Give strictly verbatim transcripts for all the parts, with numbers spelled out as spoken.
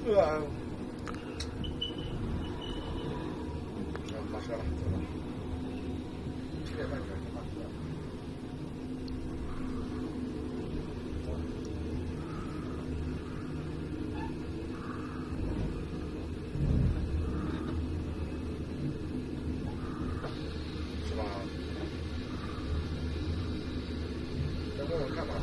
个。发车了，走了。七点半前就发车了。是吧？再问问看吧。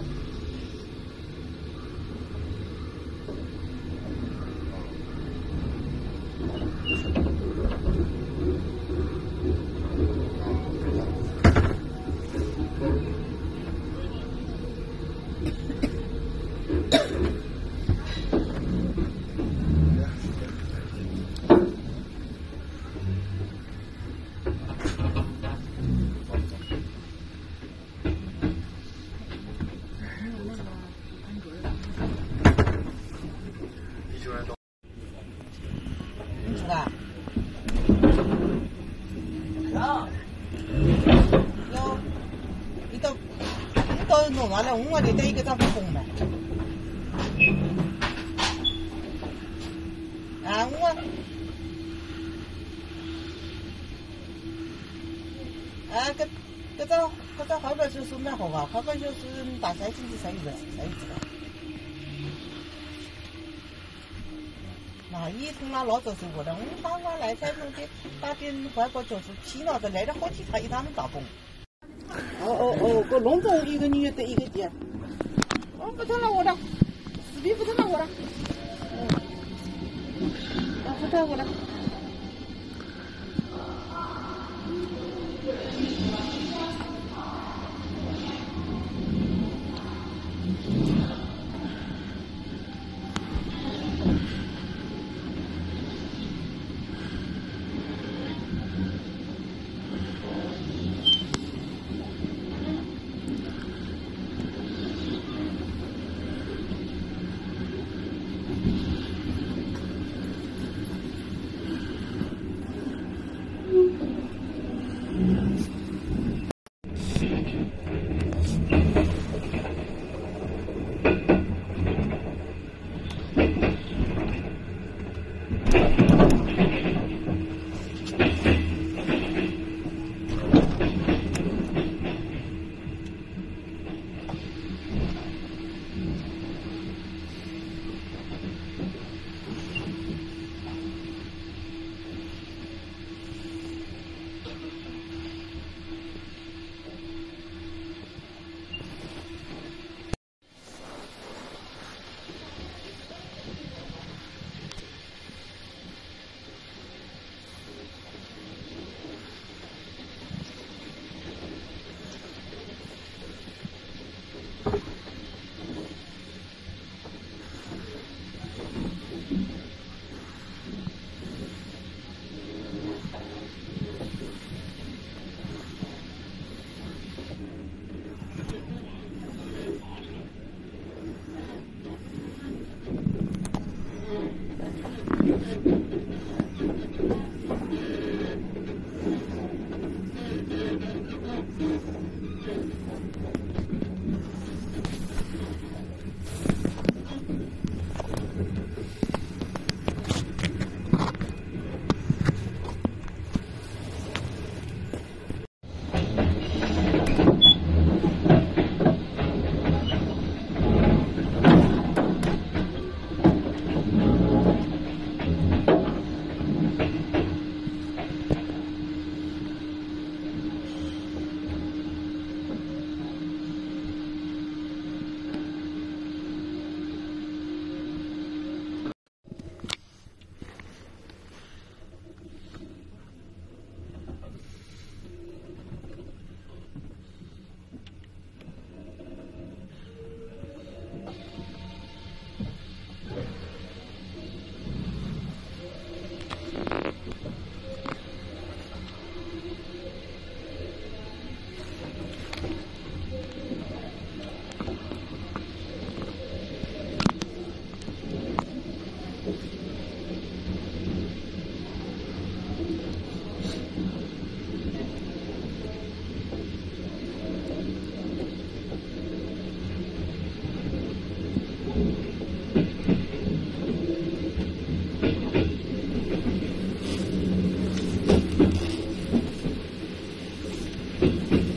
弄完了，我的得一个张红嘛。啊，我啊，搿搿只搿只好半小时蛮好个，好半小时大概星期三一个，三一个。那伊从那老早收过来，我打我来才弄的，打点外国教书，去那子来了好几趟，一趟能打崩。哦哦哦，个龙凤一个女的一个姐，哦不成了我了，视频不成了我了，嗯，啊不成我了。 的。